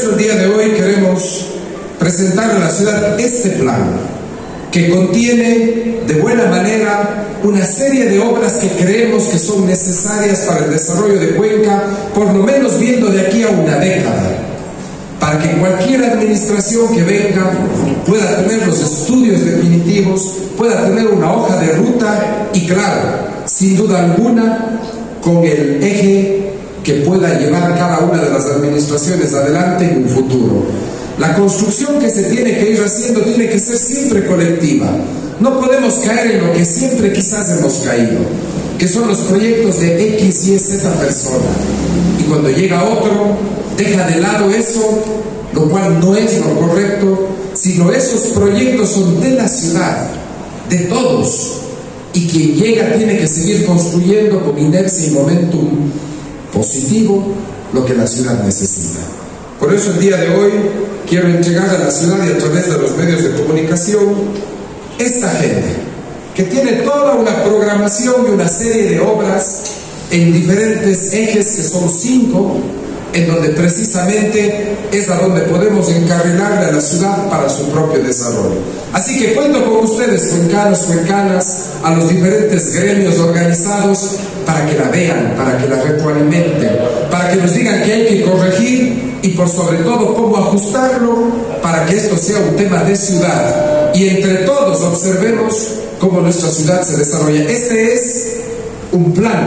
eso el día de hoy queremos presentar a la ciudad este plan que contiene de buena manera una serie de obras que creemos que son necesarias para el desarrollo de Cuenca, por lo menos viendo de aquí a una década, para que cualquier administración que venga pueda tener los estudios definitivos, pueda tener una hoja de ruta y, claro, sin duda alguna, con el eje que pueda llevar cada una de las administraciones adelante en un futuro. La construcción que se tiene que ir haciendo tiene que ser siempre colectiva. No podemos caer en lo que siempre quizás hemos caído, que son los proyectos de X, Y, Z persona. Y cuando llega otro, deja de lado eso, lo cual no es lo correcto, sino esos proyectos son de la ciudad, de todos. Y quien llega tiene que seguir construyendo con inercia y momentum positivo lo que la ciudad necesita. Por eso el día de hoy quiero entregar a la ciudad y a través de los medios de comunicación esta agenda, que tiene toda una programación y una serie de obras en diferentes ejes, que son 5, en donde precisamente es a donde podemos encarrilarle a la ciudad para su propio desarrollo. Así que cuento con ustedes, cuencanos, cuencanas, a los diferentes gremios organizados, para que la vean, para que la retroalimenten, para que nos digan qué hay que corregir y por sobre todo cómo ajustarlo para que esto sea un tema de ciudad y entre todos observemos cómo nuestra ciudad se desarrolla. Este es un plan.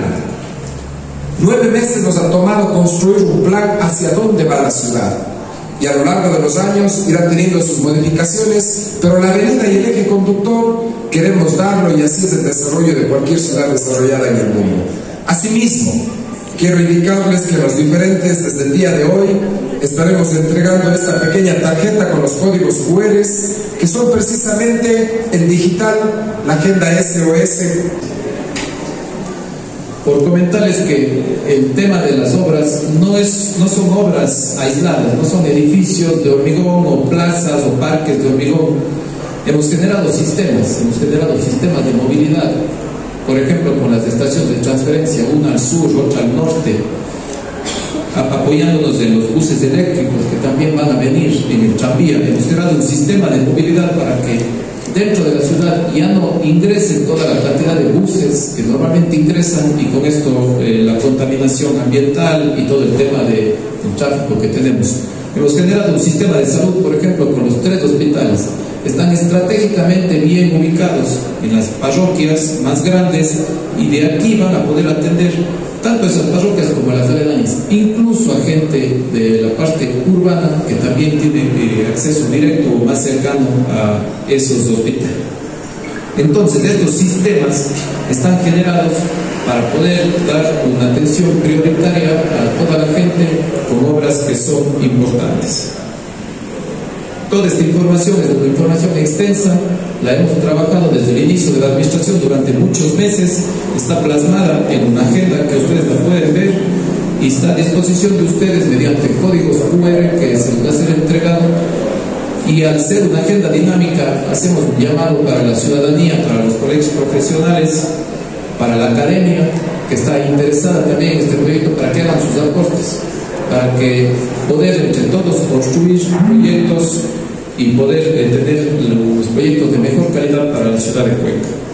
9 meses nos ha tomado construir un plan hacia dónde va la ciudad, y a lo largo de los años irán teniendo sus modificaciones, pero la avenida y el eje conductor queremos darlo, y así es el desarrollo de cualquier ciudad desarrollada en el mundo. Asimismo, quiero indicarles que los diferentes, desde el día de hoy, estaremos entregando esta pequeña tarjeta con los códigos QR, que son precisamente el digital, la agenda SOS. Por comentarles que el tema de las obras no son obras aisladas, no son edificios de hormigón o plazas o parques de hormigón. Hemos generado sistemas de movilidad, por ejemplo con las estaciones de transferencia, una al sur, otra al norte, apoyándonos en los buses eléctricos que también van a venir en el tranvía. Hemos generado un sistema de movilidad para que dentro de la ciudad ya no ingresen toda la cantidad de buses que normalmente ingresan, y con esto la contaminación ambiental y todo el tema del tráfico que tenemos. Hemos generado un sistema de salud, por ejemplo, con los 3 hospitales. Están estratégicamente bien ubicados en las parroquias más grandes, y de aquí van a poder atender tanto esas parroquias como las aledañas, incluso a gente de la parte urbana que también tiene acceso directo o más cercano a esos hospitales. Entonces, estos sistemas están generados para poder dar una atención prioritaria a toda la gente con obras que son importantes. Toda esta información es una información extensa, la hemos trabajado desde el inicio de la administración durante muchos meses, está plasmada en una agenda que ustedes la pueden ver y está a disposición de ustedes mediante códigos QR que se les va a ser entregado. Y al ser una agenda dinámica, hacemos un llamado para la ciudadanía, para los colegios profesionales, para la academia que está interesada también en este proyecto, para que hagan sus aportes, para que poder entre todos construir proyectos y poder tener los proyectos de mejor calidad para la ciudad de Cuenca.